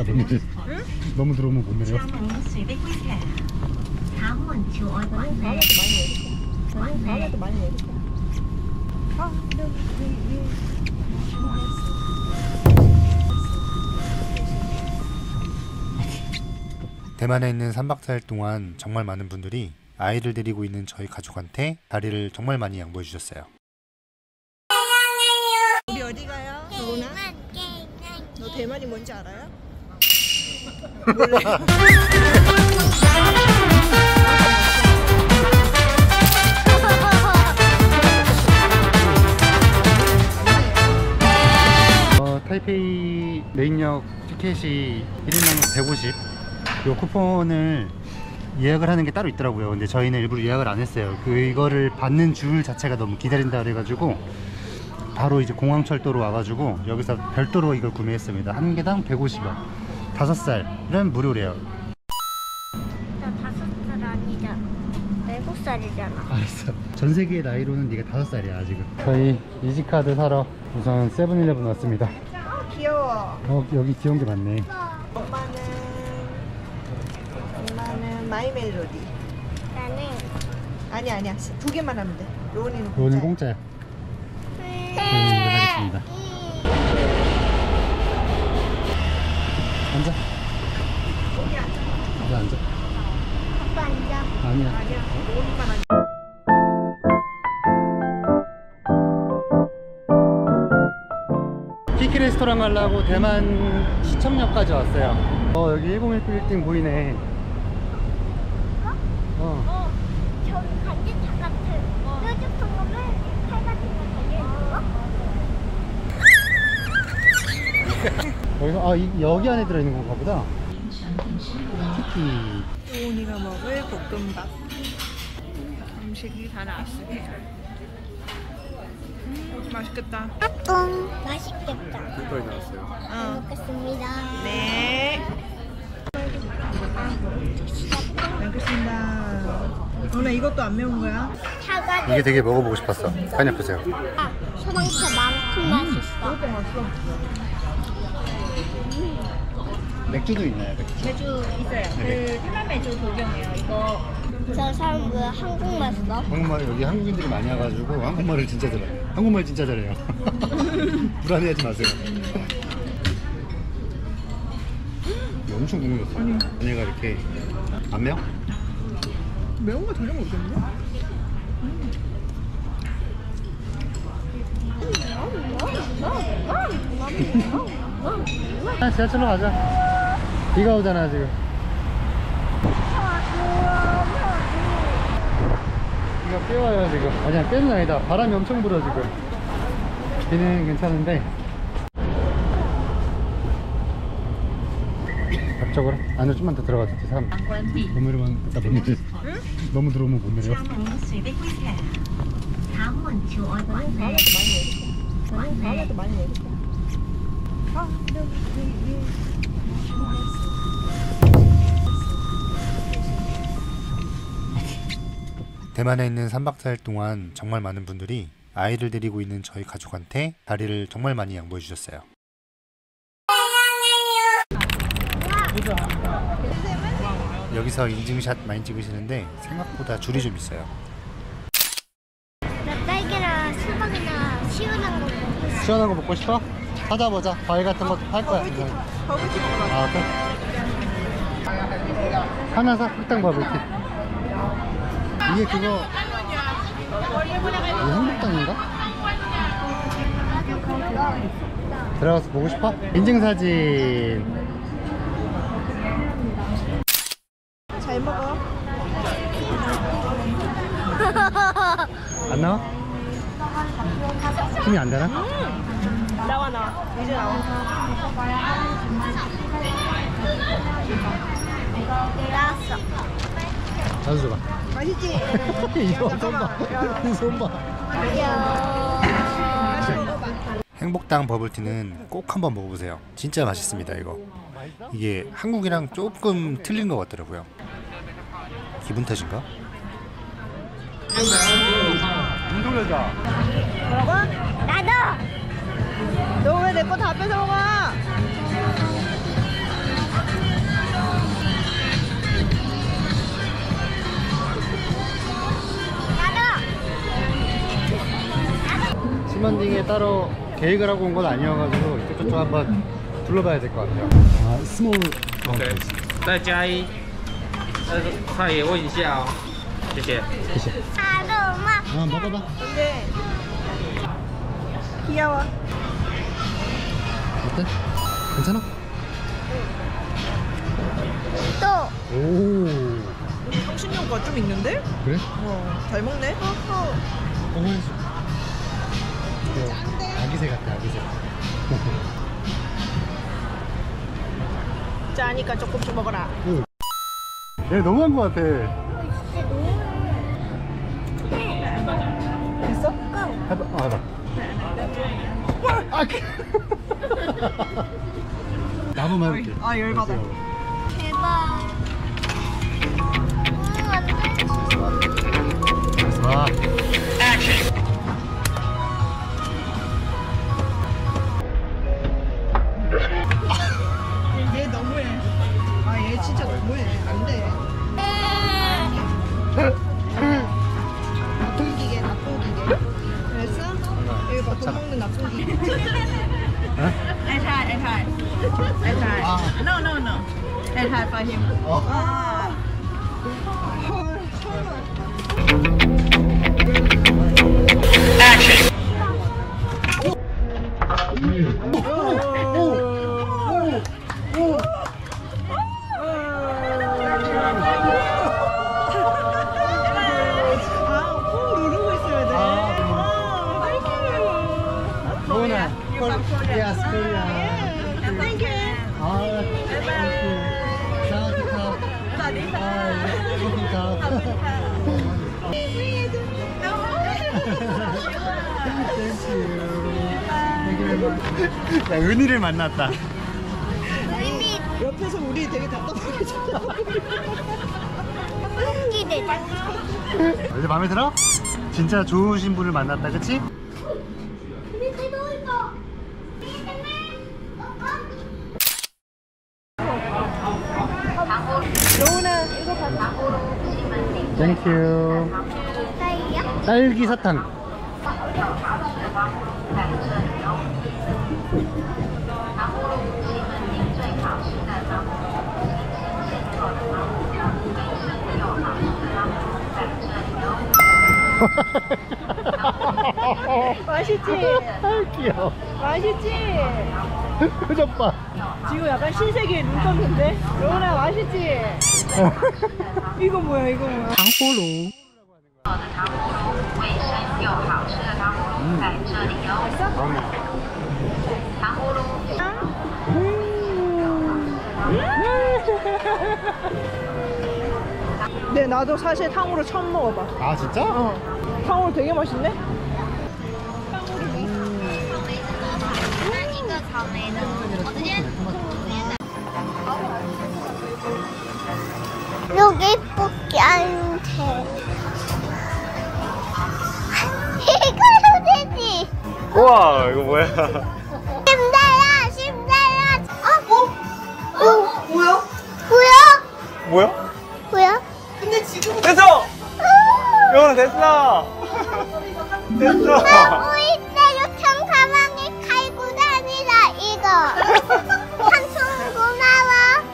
못 내려. 응? 너무 들어오면 못 내려. 다음에도 많이 내릴게. 대만에 있는 3박 4일 동안 정말 많은 분들이 아이를 데리고 있는 저희 가족한테 다리를 정말 많이 양보해 주셨어요. 우리 어디 가요? 도훈아? 너 대만이 뭔지 알아요? 몰라요. 타이페이 메인역 티켓이 1인당 150. 요 쿠폰을 예약을 하는 게 따로 있더라고요. 근데 저희는 일부러 예약을 안 했어요. 이거를 받는 줄 자체가 너무 기다린다 그래가지고 바로 이제 공항철도로 와가지고 여기서 별도로 이걸 구매했습니다. 한 개당 150원. 5살은 무료래요. 나 5살 아니잖아. 7살이잖아. 알았어. 전 세계 나이로는 네가 5살이야 지금. 저희 이지카드 사러 우선 세븐일레븐 왔습니다. 귀여워. 여기 귀여운 게 많네. 엄마는 마이멜로디. 나는 아니야. 2개만 하면 돼. 로운이는 로우는 공짜야. 공짜야. 하겠습니다. 앉아. 앉아. 아빠 앉아. 아니야. 로운이만 하면 키키 레스토랑 가려고 대만 시청역까지 왔어요. 여기 1019 빌딩 보이네. 저기 간지차 같은 뾰족한 거면 팔 같은 거 달려있는 거? 여기서 여기 안에 들어있는 건가 보다. 키키. 로운이가 먹을 볶음밥. 음식이 다 나왔습니다. 맛있겠다. 맛있겠다. 여기까지 나왔어요. 잘 먹겠습니다. 네. 알겠습니다. 오늘 이것도 안 매운 거야? 사과도 이게 되게 먹어보고 싶었어. 파인애플 새우. 소방차만큼 맛있어. 이것도 맛있어. 맥주도 있나요? 맥주? 매주 있어요. 그 태만 매주 도경이에요. 이거 저 사람 왜 한국말 써? 한국말 여기 한국인들이 많이 와가지고 한국말을 진짜 잘해요. 한국말 진짜 잘해요. 불안해하지 마세요. 이거 엄청 궁금했어. 얘가 이렇게 안 매워? 매운 거 전혀 모르겠는데? 지하철로 가자. 비가 오잖아 지금. 비가 꽤 와요 지금. 아니야 꽤는 아니다. 바람이 엄청 불어 지금. 비는 괜찮은데 앞쪽으로 안으로 좀만 더 들어가도 돼. 사람 너무 이러면 나 못 내려. 너무 들어오면 못 내려. 다음에도 많이 내릴게. 대만에 있는 3박 4일 동안 정말 많은 분들이 아이를 데리고 있는 저희 가족한테 다리를 정말 많이 양보해 주셨어요. 여기서 인증샷 많이 찍으시는데 생각보다 줄이 좀 있어요. 나 딸기랑 수박이나 시원한 거 먹고 싶어. 시원한 거 먹고 싶어? 찾아보자. 과일 같은 것도 팔 거야. 버블티 먹어. 아, 그래? 하나 사. 흑당 버블티. 이게 그거 이게 한국당인가? 들어가서 보고 싶어? 인증사진. 잘 먹어. 안 나와? 힘이 안 되나? 나와. 이제 나와. 나왔어. 자주 줘봐. 맛있지? 이거 손 봐. 이 손 봐. 귀여워. 행복당 버블티는 꼭 한번 먹어보세요. 진짜 맛있습니다. 이게 한국이랑 조금 틀린 것 같더라고요. 기분 탓인가? 눈 돌려줘. 뭐라고? 나도. 너 왜 내 거 다 뺏어 먹어? 랜딩에 따로 계획을 하고 온 건 아니어가지고 이쪽 한번 둘러봐야 될 것 같아요. 아, 스몰 마운틴. 再加一，菜也问一下哦，谢谢。 아로마. 아, 먹어봐. 근데 귀여워. 어때? 괜찮아? 또. 오, 향신료가 좀 있는데? 그래? 잘 먹네. 아기새 같아, 아기새. 짜니까 조금씩 먹어라. 얘 너무한 것 같아. 됐어? 해봐, 해봐. 아, 나무만 이렇게. 아, 열받아. 대박. 안 돼. 와. 얘 너무해. 아, 얘 진짜 너무해. 안 돼. 나쁜 기계, 나쁜 기계. 그랬어? 여기 봐, 돈 먹는 나쁜 기계. I try. No. I try for him. 아. 헐, 설마. 아, 꾹 누르고 있어야 돼. 로나, yes, Korea. Thank you. 아, thank you. 사와디캅. 야, 은희를 만났다. 옆에서 우리 되게 답답하게 쳐다보고. 기대다. 이제 마음에 들어? 진짜 좋으신 분을 만났다, 그치? 여운아, 이거 받아. 땡큐. 딸기야? 딸기 사탕. 맛있지? 귀여워. 맛있지? 표정 봐. 지금 약간 신세계에 눈 떴는데? 여운아, 맛있지? 이거 뭐야, 이거 뭐야? 당호로. 네, 나도 사실 탕후루 처음 먹어봐. 아, 진짜? 탕후루 되게 맛있네? 여기 뽑기 안 돼. 이걸로 되지. 우와, 이거 뭐야? 심사야. 뭐야? 뭐야? 뭐야? 근데 지금 됐어! 여운아 됐어! 됐어! 하고 있어요. 평가방에 갈고 다니라 이거. 삼촌 고마워.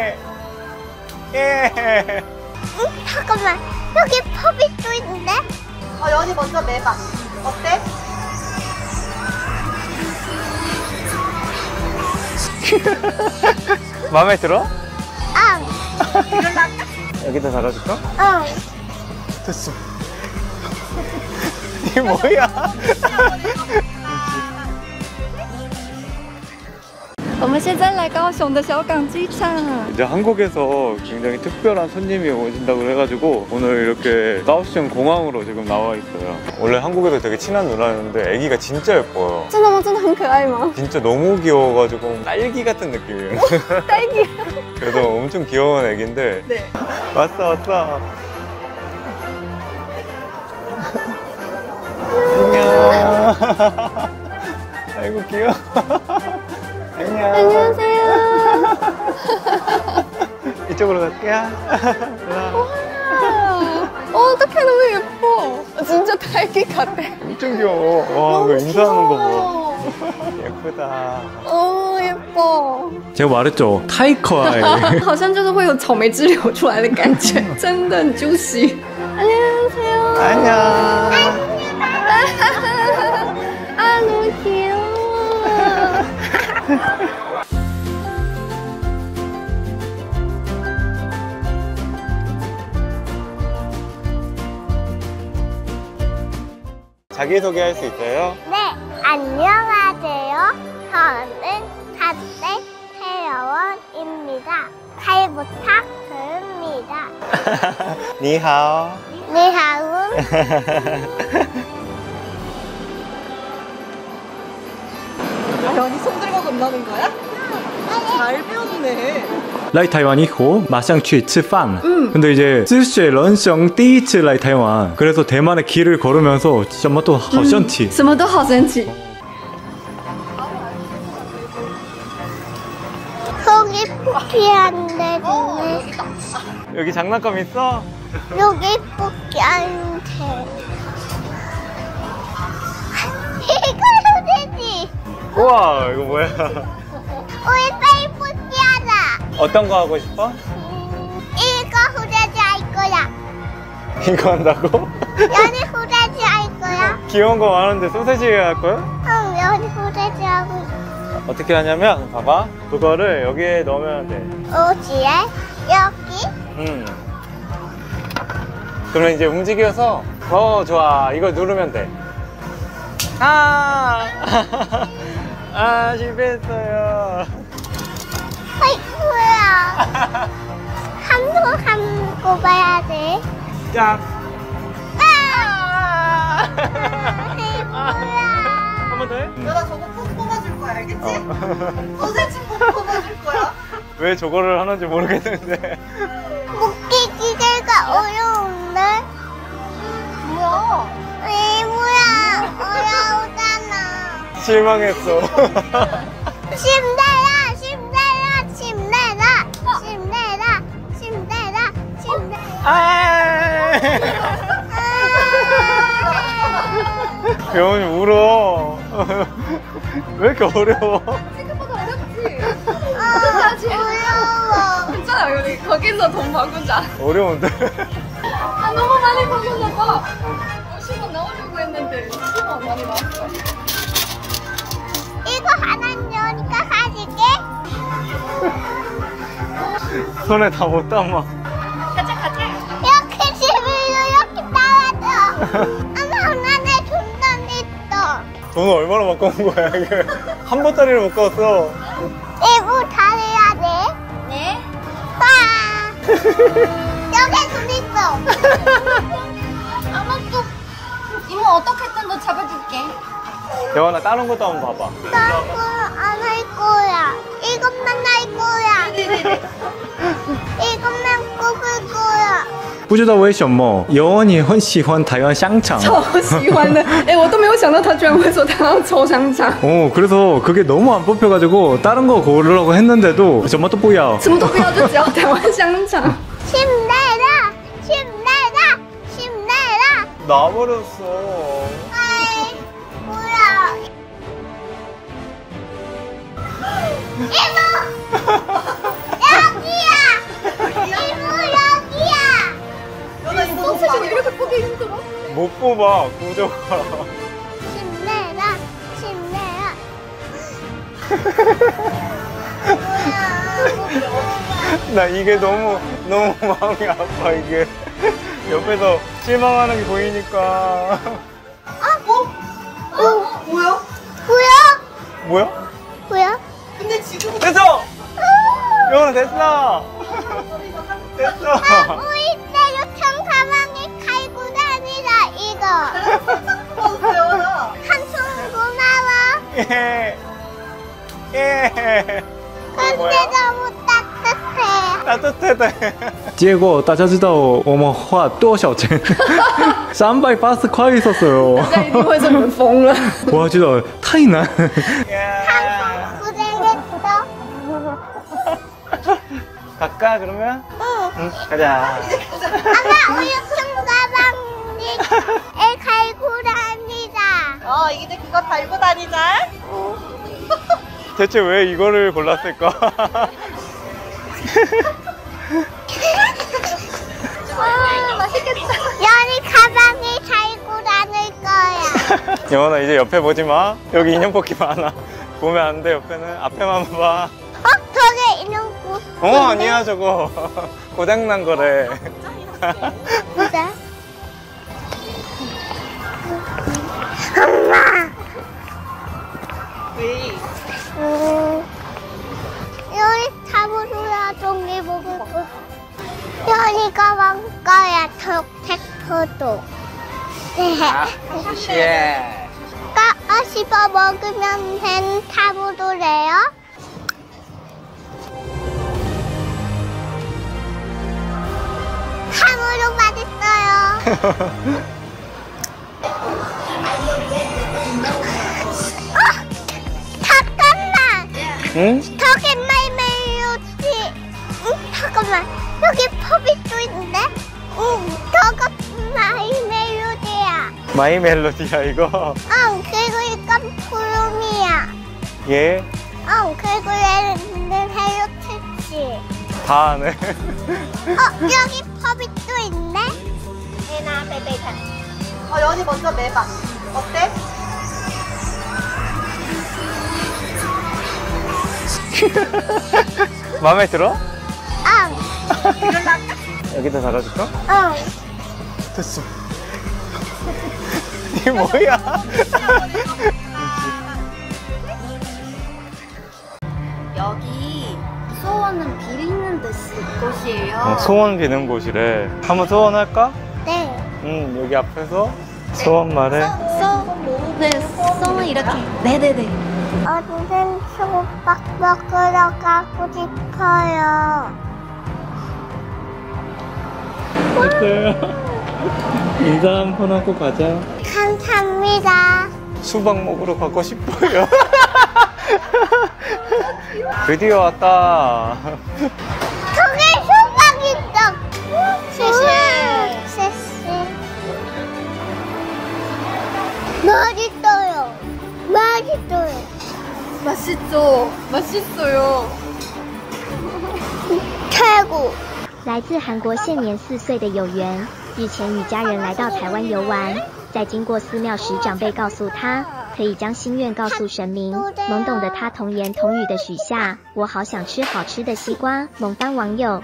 예. 잠깐만. 여기 펍이 또 있는데? 연이 먼저 매봐. 어때? 마음에 들어? 응. 여기다 달아줄까? 응. 됐어. 이게 뭐야? 我们现在来高雄的小港机场。 이제 한국에서 굉장히 특별한 손님이 오신다고 해가지고 오늘 이렇게 가오슝 공항으로 지금 나와 있어요. 원래 한국에도 되게 친한 누나였는데 애기가 진짜 예뻐요. 真的吗？真的很可爱吗？ 진짜 너무 귀여워가지고 딸기 같은 느낌이에요. 딸기。 그래서 엄청 귀여운 애기인데 네. 왔어. 안녕. 아이고 귀여워. 안녕. 안녕하세요. 이쪽으로 갈게요. 와, 어떡해, 너무 예뻐. 진짜 딸기 같아. 엄청 귀여워. 와, 이거 인사하는 거 봐. 예쁘다. 예뻐. 제가 말했죠. 타이커아이. 好像就是会有草莓汁流出来的感觉，真的很 juicy。 안녕하세요. 안녕. 아, 너무 귀여워. 자기소개 할 수 있어요? 네, 안녕하세요. 저는 갓생 회원입니다. 잘 부탁드립니다. 니하오. 니하우. 연이 손 들고 건너는 거야? 잘 배웠네. 来台湾以后马上去吃饭. 근데 이제 自学人生第一次来台湾. 그래서 대만의 길을 걸으면서 진짜 맛도 好神奇. 什么都好神奇。 속이 포기한데 네 여기 장난감 있어? 여기 포기한데 이걸로 되지. 우와, 이거 뭐야? 우리 빨리 포기하자. 어떤 거 하고 싶어? 이거 후레지 할 거야. 이거 한다고? 연이 후레지 할 거야. 귀여운 거 많은데 소세지 할 거야? 응, 연이 후레지 하고 있어. 어떻게 하냐면 봐봐, 그거를 여기에 넣으면 돼. 어디에? 여기? 그러면 이제 움직여서 좋아, 이걸 누르면 돼. 아 실패했어요. 어이, 뭐야. 한손 감고 봐야 돼. 야, 에이, 뭐야. 한 번 더 해? 나 저거 꼭 뽑아줄 거야, 알겠지? 소세지 꼭 뽑아줄 거야. 왜 저거를 하는지 모르겠는데. 묶기기계가 어려운데? 뭐야? 에이, 뭐야. 어려우잖아. 실망했어. 힘내라, 힘내라, 힘내라, 힘내라, 힘내라, 힘내라. 아! 배원이 울어. 왜 이렇게 어려워? 생각보다 어렵지? 어려워. 괜찮아, 여기 거기서 돈 바꾸자. 어려운데? 아, 너무 많이 바꿨나 봐. 10원 나오려고 했는데 10원 많이 나왔어. 이거 하나 넣으니까 가질게. 손에 다 못 담아. 이렇게 집으로 이렇게 나와줘. 엄마, 내 돈도 있어. 돈을 얼마나 바꿔온 거야, 이게? 한 보따리를 못 가왔어. 이거 잘해야 돼. 네. 와. 여기 돈 있어. 아무것도 이모 어떻게든 너 잡아줄게. 대원아, 다른 것도 한번 봐봐. 나 그거 안 할 거야. 이것만 할 거야. 이것만 꼽을 거야. 不知道为什么尤恩也很喜欢台湾香肠. 超喜欢的，哎，我都没有想到他居然会说他要抽香肠。 그래서 그게 너무 안 뽑혀가지고 다른 거 고르려고 했는데도 정말 또 뭐야. 什么都不要，就只要台湾香肠。 힘내라, 힘내라, 힘내라. 나버렸어. 아이, 뭐야. 이모! 여기야! 이모, 여기야! 연아 이거 너무 소세지 많이 이렇게 보기 힘들어? 못 뽑아, 구조가. 힘내라, 힘내라. 나 이게 너무 마음이 아파, 이게. 옆에서 실망하는 게 보이니까. 뭐야? 뭐야? 뭐야? 뭐야? 근데 지금 됐어! 여원아, 됐어! 됐어! 우리 때려청 가방에 갈고 다니라, 이거. 뽑았어, 연아. 한손 고마워. 예. 예. 근데 너무 따뜻해. 따뜻하다. 结果大家知道我们花多少钱？380块있었어요. 大家一定会说你们疯了。 와, 진짜太难. 한손 고생했어. 갈까, 그러면? 응. 응, 가자. 엄마, 우유 좀 가봐. 애 갈고 다니다. 이제 그거 달고 다니자. 대체 왜 이거를 골랐을까? 연이 가방에 달고 다닐 거야. 영원아 이제 옆에 보지 마. 여기 인형 뽑기 많아. 보면 안 돼. 옆에는 앞에만 봐. 저게 인형 꽃. 아니야 저거. 고장난 거래. 보자. 엄마. 왜? 여기 타보로야 종이 먹을 거. 여기가 왕거야 택포도. 까 씹어 먹으면 된 타보로래요. 탕으로 맛있어요. 잠깐만. 응? 저기 말멜로디. 잠깐만. 여기 퍼빗도 있는데? 저거 마이멜로디야. 마이 멜로디야 이거. 그리고 이건 푸름이야. 얘 그리고 얘는 헬로티치. 다 하네. 여기 퍼빗도 있네? 얘나 베베가. 연이 먼저 매봐. 어때? 마음에 들어? 응. 여기다 달아줄까? 응. 됐어. 이게 뭐야? 여기 소원은 비리는 곳이에요. 소원 비는 곳이래. 한번 소원할까? 네. 여기 앞에서 소원 말해. 네, 소원 이렇게. 네네네. 언젠 초밥 먹으러 가고 싶어요. 인사 한 번 하고 가자. 감사합니다. 수박 먹으러 가고 싶어요. 드디어 왔다. 저기 수박 있어. 쎄쎄. 맛있어요. 맛있어요. 맛있죠? 맛있어요. 최고. 来自韩国现年4岁的有缘，日前与家人来到台湾游玩，在经过寺庙时，长辈告诉他，可以将心愿告诉神明。懵懂的他童言童语的许下：“我好想吃好吃的西瓜。”萌翻网友。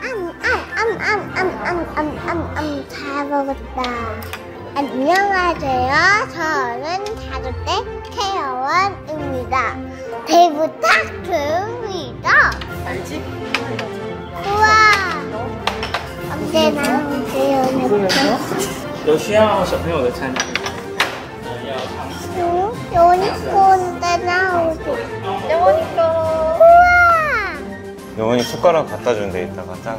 잘 먹었다. 안녕하세요. 저는 5대 태연입니다. 잘 부탁드립니다. 알지? 우와. 언제나 태연했죠? 有需要小朋友的餐具。 유니콘데 나오고. 우와. 영원히 숟가락 갖다 준대 이따가 짠.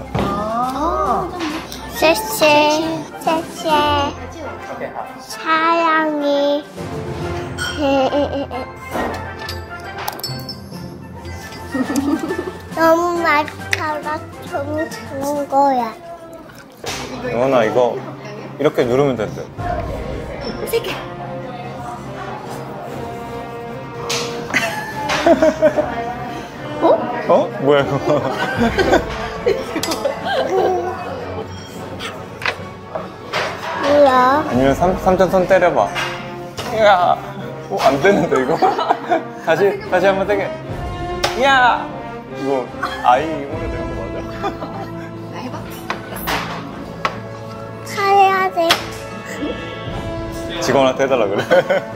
쎄쎄. 사랑해. 너무 맛있어서 좀 주는 거야. 영원아 이거 이렇게 누르면 된대. 어? 뭐야 이거? 뭐야? 아니면 삼촌 손 때려봐. 야, 안 되는데 이거. 다시 한번 되게. 야, 이거 아이 힘으로 되는 거 맞아? 가야 돼. 직원한테 해달라 그래.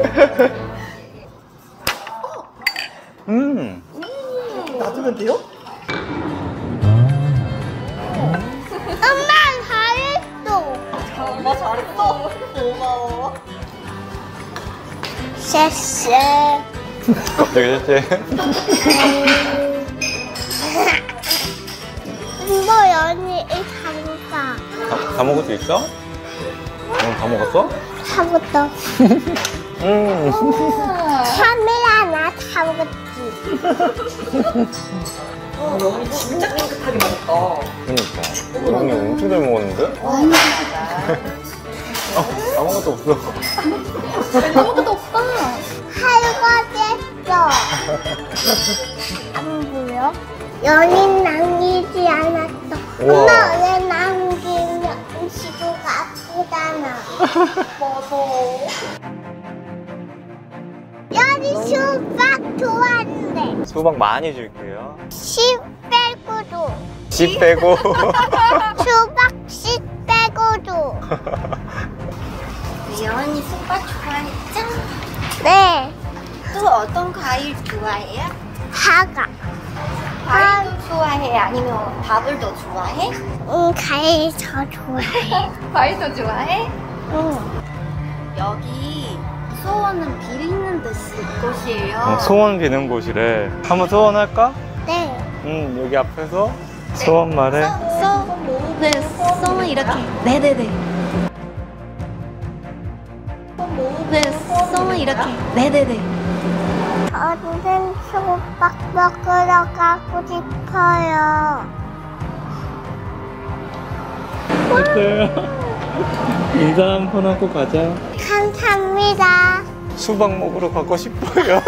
놔두면 돼요? 엄마 잘했어. 엄마 잘했어. 고마워. 쎄쎄. 갑자기 셋째. 이거 연이 장가. 다 먹을 수 있어? 응, 다 먹었어? 사부터. 카메라 나 사부지. 영이 진짜 깨끗하게 먹었다. 그러니까. 영이 엄청 잘 먹었는데? 다 먹었다 아무것도 없어. 아무것도 없다. 할거지 했어. 안 보여? 연인 남기지 않았어. 우와. 엄마 왜 남기면 지구가 아프잖아. 연이 수박 좋아한대. 수박 많이 줄게요. 10 빼고도. 10 빼고. 수박 10 빼고도. 예원이 수박 좋아했죠? 네. 또 어떤 과일 좋아해요? 사과. 과일도 좋아해? 아니면 밥을 더 좋아해? 과일 더 좋아해. 과일도 좋아해? 응. 여기 소원은 비리는 곳이에요. 소원 비는 곳이래. 한번 소원할까? 네. 여기 앞에서 소원 말해. 네, 소원 이렇게. 네네네. 네, 소원 이렇게. 네네네. 저는 수박 먹으러 가고 싶어요. 어때요? 인사 한 번 하고 가자. 감사합니다. 수박 먹으러 가고 싶어요.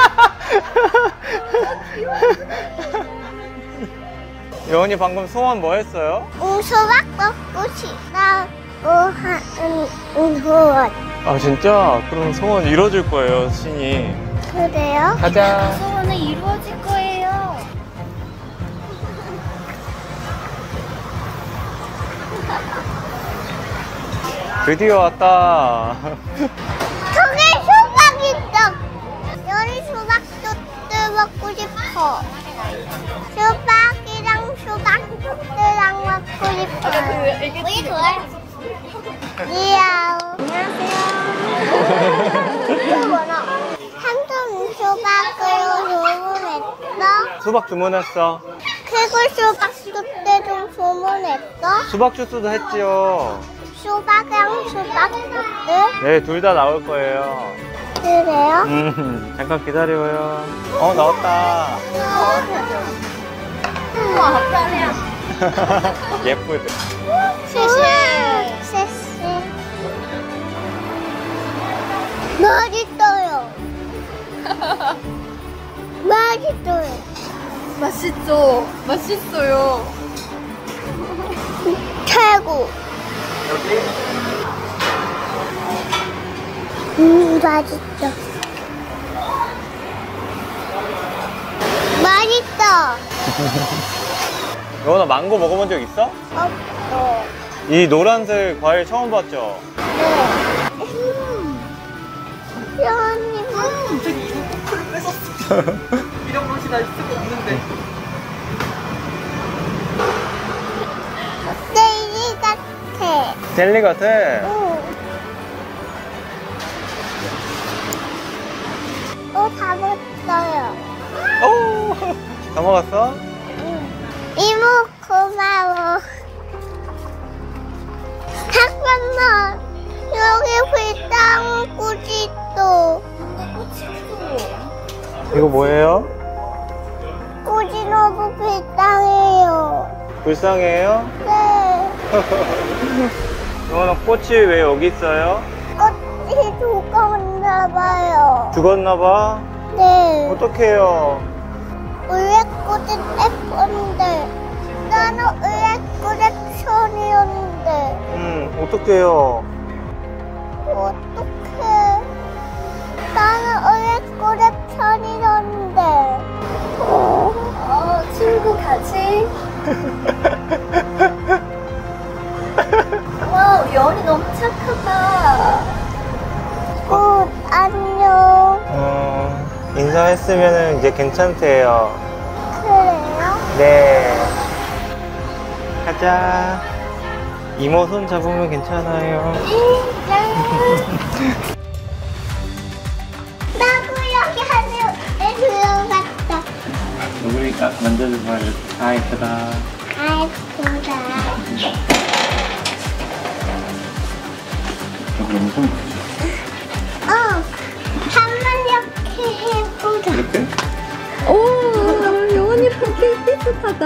여원이 방금 소원 뭐 했어요? 수박 먹고 싶다고 하는 소원. 아 진짜? 그럼 소원 이뤄줄 거예요, 신이. 그래요? 가자. 소원은 이루어질 거예요. 드디어 왔다. 저기 수박 있어. 여기 수박도 먹고 싶어. 수박이랑 수박이랑 먹고 싶어. 우리 좋아해. 미야오. 삼촌 수박으로 주문했어? 수박 주문했어. 그리고 수박 주스 좀 주문했어? 수박 주스도 했지요. 수박이랑 수박 주스? 네, 둘 다 나올 거예요. 그래요? 잠깐 기다려요. 나왔다. 우와, 편해요. 예쁘대. 세시. 맛있어요. 맛있어요. 맛있죠? 맛있어요. 최고. 맛있어. 맛있어. 여원아, 망고 먹어본 적 있어? 없어. 이 노란색 과일 처음 봤죠? 네. 연이 이런 맛이 날 수가 없는데. 젤리 같아. 젤리 같아. 응. 다 먹었어요. 오, 다 먹었어? 이모 고마워. 잠깐만. 여기 불당꽃이 있어. 이거 뭐예요? 꽃이 너무 불쌍해요. 불쌍해요? 네. 여원아, 꽃이 왜 여기 있어요? 꽃이 죽었나봐요. 죽었나봐? 네. 어떡해요? 원래 꽃은 예쁜데 나는 원래 콜렉션이었는데 어떡해요? 어떡해. 나는 원래 콜렉션이었는데. 친구 같이. 와, 예원이 너무 착하다. 꽃 안녕. 인사했으면 이제 괜찮대요. 그래요? 네. 가자. 이모 손 잡으면 괜찮아요. 나도 여기 하늘에 들어갔다. 우리가 만져줘봐. 아, 예쁘다. 아이고다. 너무 손 한번 이렇게 해보자. 이렇게? 오, 예원이랑 비슷하다.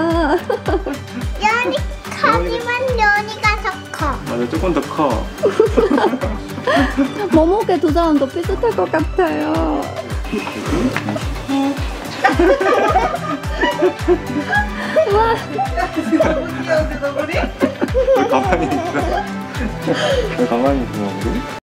연이 하지만 연이가 더 커. 맞아, 조금 더 커. 머뭇게 두 사람도 비슷할 것 같아요. 와. 가만히 있어. 가만히 있어 우리?